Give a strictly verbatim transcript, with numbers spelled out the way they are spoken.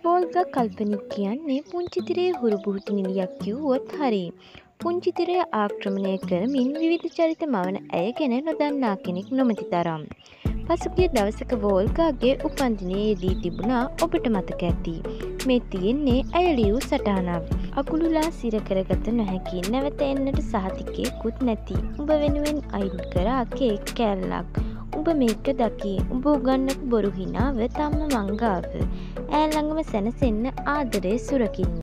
වෝල්ගා කල්පනික් කියන්නේ පුංචි තිරයේ හුරු බුහුටු නිළියක් කිව්වොත් හරි. පුංචි තිරය ආක්‍රමණය කරමින් විවිධ චරිත මවන ඇය ගැන නොදන්නා කෙනෙක් නොමැති තරම්. පසුගිය දවසක වෝල්ගාගේ උපන්දිනය යෙදී තිබුණා ඔබට මතක ඇති. මේ තියෙන්නේ ඇය ලියූ සටහනක්. අකුළුලා සිර කරගත නොහැකි නැවත එන්නට සහතිකයකුත් නැති. උඹ වෙනුවෙන් අයින් කරා කේක් කෑල්ලක්. උඹ මේක දකි. උඹ උගන්නපු බොරු හිනාව තම්ම මංගාව. ඈ ළඟම සැනසෙන්න ආදරේ සුරකින්න.